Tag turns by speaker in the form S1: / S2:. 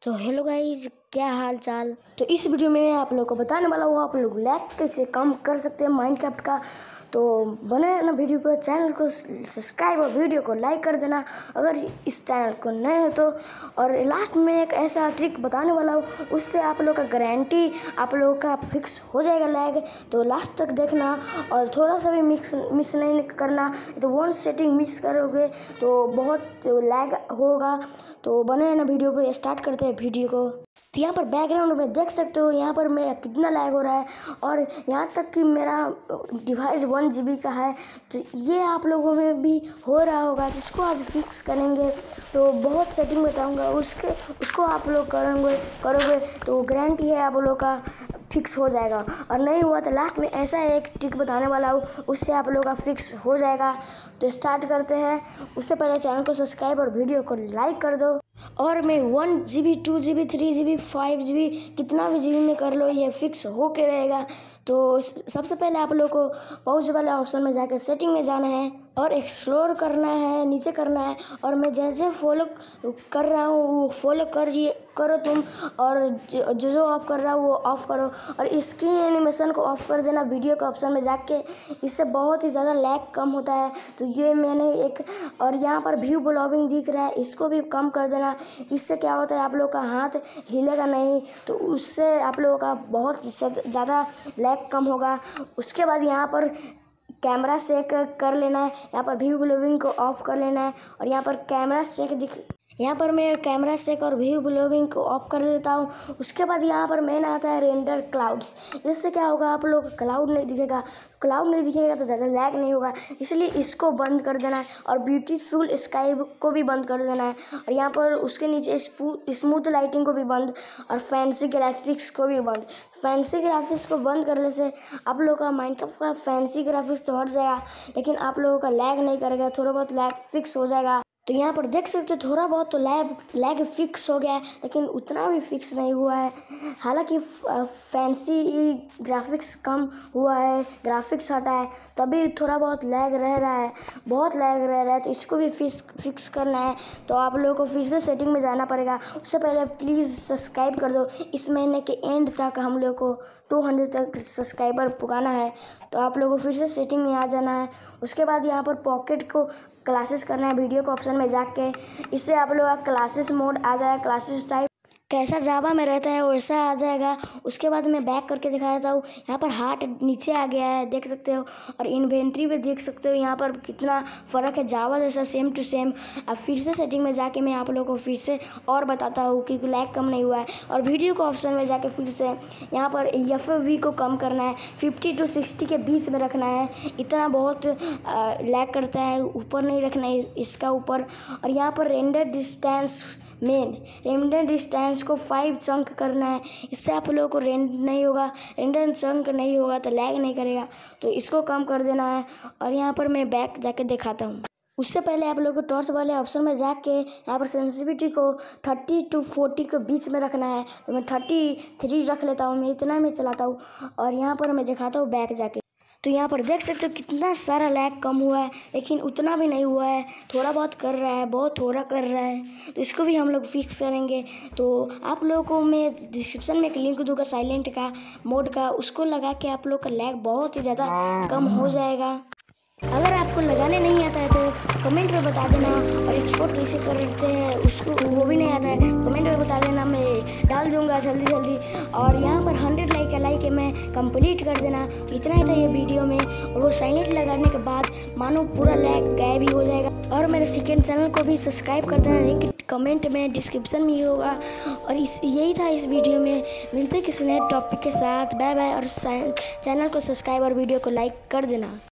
S1: तो hello guys, क्या हाल चाल। तो इस वीडियो में मैं आप लोग को बताने वाला हूँ आप लोग लैग कैसे कम कर सकते हैं माइनक्राफ्ट का। तो बने रहना वीडियो पर, चैनल को सब्सक्राइब और वीडियो को लाइक कर देना अगर इस चैनल को नए हो तो। और लास्ट में एक ऐसा ट्रिक बताने वाला हूँ, उससे आप लोग का गारंटी आप लोगों का फिक्स हो जाएगा लैग। तो लास्ट तक देखना और थोड़ा सा भी मिस नहीं करना, तो वन सेटिंग मिस करोगे तो बहुत लैग होगा। तो बने रहना वीडियो पे। स्टार्ट करते हैं वीडियो को। तो यहाँ पर बैकग्राउंड में देख सकते हो यहाँ पर मेरा कितना लैग हो रहा है, और यहाँ तक कि मेरा डिवाइस 1 GB का है। तो ये आप लोगों में भी हो रहा होगा, जिसको आज फिक्स करेंगे। तो बहुत सेटिंग बताऊंगा, उसको आप लोग करोगे तो गारंटी है आप लोग का फिक्स हो जाएगा। और नहीं हुआ तो लास्ट में ऐसा एक ट्रिक बताने वाला हूँ, उससे आप लोगों का फिक्स हो जाएगा। तो स्टार्ट करते हैं। उससे पहले चैनल को सब्सक्राइब और वीडियो को लाइक कर दो। और मैं 1 GB 2 GB 3 GB 5 GB कितना भी GB में कर लो, ये फिक्स हो के रहेगा। तो सबसे पहले आप लोग को पॉज वाले ऑप्शन में जाकर सेटिंग में जाना है और एक्सप्लोर करना है, नीचे करना है। और मैं जैसे फॉलो कर रहा हूँ वो फॉलो करो तुम, और जो ऑफ कर रहा हूँ वो ऑफ करो। और स्क्रीन एनिमेशन को ऑफ कर देना वीडियो के ऑप्शन में जाके, इससे बहुत ही ज़्यादा लैग कम होता है। तो ये मैंने एक, और यहाँ पर व्यू ब्लॉबिंग दिख रहा है, इसको भी कम कर देना। इससे क्या होता है आप लोग का हाथ हिलेगा नहीं, तो उससे आप लोगों का बहुत ज़्यादा लैग कम होगा। उसके बाद यहाँ पर कैमरा चेक कर लेना है, यहाँ पर व्यू ब्लॉबिंग को ऑफ कर लेना है। और यहाँ पर कैमरा चेक यहाँ पर मैं कैमरा चेक और व्यू ब्लॉबिंग को ऑफ कर देता हूँ। उसके बाद यहाँ पर मेन आता है रेंडर क्लाउड्स। इससे क्या होगा, आप लोग क्लाउड नहीं दिखेगा तो ज़्यादा लैग नहीं होगा, इसलिए इसको बंद कर देना है। और ब्यूटीफुल स्काई को भी बंद कर देना है। और यहाँ पर उसके नीचे स्मूथ लाइटिंग को भी बंद, और फैंसी ग्राफिक्स को भी बंद। फैंसी ग्राफिक्स को बंद करने से आप लोग का माइनक्राफ्ट का फैंसी ग्राफिक्स तो हट जाएगा, लेकिन आप लोगों का लैग नहीं करेगा, थोड़ा बहुत लैग फिक्स हो जाएगा। तो यहाँ पर देख सकते हो थोड़ा बहुत तो लैग फिक्स हो गया है, लेकिन उतना भी फिक्स नहीं हुआ है। हालांकि फैंसी ग्राफिक्स कम हुआ है, ग्राफिक्स हटा है, तभी थोड़ा बहुत लैग रह रहा है, बहुत लैग रह रहा है। तो इसको भी फिक्स करना है, तो आप लोगों को फिर से सेटिंग में जाना पड़ेगा। उससे पहले प्लीज़ सब्सक्राइब कर दो। इस महीने के एंड तक हम लोग को 200 तक सब्सक्राइबर पुगाना है, तो आप लोगों को फिर से सेटिंग में आ जाना है। उसके बाद यहाँ पर पॉकेट को क्लासेस करना है वीडियो के ऑप्शन में जाके, इससे आप लोग का क्लासेस मोड आ जाएगा। क्लासेस टाइप कैसा जावा में रहता है वैसा आ जाएगा। उसके बाद मैं बैक करके दिखा देता हूँ। यहाँ पर हार्ट नीचे आ गया है, देख सकते हो। और इन्वेंट्री पे देख सकते हो यहाँ पर कितना फ़र्क है, जावा जैसा सेम टू सेम। अब फिर से सेटिंग में जाके मैं आप लोगों को फिर से और बताता हूँ कि लैग कम नहीं हुआ है। और वीडियो के ऑप्शन में जाके फिर से यहाँ पर FOV को कम करना है, 50 to 60 के बीच में रखना है। इतना बहुत लैग करता है, ऊपर नहीं रखना है इसका ऊपर। और यहाँ पर रेंडर डिस्टेंस को 5 चंक करना है, इससे आप लोगों को रेंडर चंक नहीं होगा तो लैग नहीं करेगा। तो इसको कम कर देना है। और यहाँ पर मैं बैक जाके दिखाता हूँ। उससे पहले आप लोगों को टॉर्च वाले ऑप्शन में जाके यहाँ पर सेंसिटिविटी को 30 to 40 के बीच में रखना है। तो मैं 33 रख लेता हूँ, मैं इतना में चलाता हूँ। और यहाँ पर मैं दिखाता हूँ बैक जाके। तो यहाँ पर देख सकते हो कितना सारा लैग कम हुआ है, लेकिन उतना भी नहीं हुआ है, थोड़ा बहुत कर रहा है, बहुत थोड़ा कर रहा है। तो इसको भी हम लोग फिक्स करेंगे। तो आप लोगों को मैं डिस्क्रिप्शन में एक लिंक दूंगा साइलेंट का मोड का, उसको लगा के आप लोग का लैग बहुत ही ज़्यादा कम हो जाएगा। अगर आपको लगाने नहीं आता है तो कमेंट में बता देना, और एक्सपोर्ट कैसे करते हैं उसको वो भी नहीं आता है, कमेंट में बता देना, मैं डाल दूंगा जल्दी। और यहाँ पर 100 लाइक मैं कंप्लीट कर देना। इतना ही था ये वीडियो में। और वो साइलेंट लगाने के बाद मानो पूरा लैग गायब ही हो जाएगा। और मेरे सेकेंड चैनल को भी सब्सक्राइब कर देना, लिंक कमेंट में डिस्क्रिप्शन में ही होगा। और यही था इस वीडियो में। मिलते किसी नए टॉपिक के साथ। Bye bye. और चैनल को सब्सक्राइब और वीडियो को लाइक कर देना।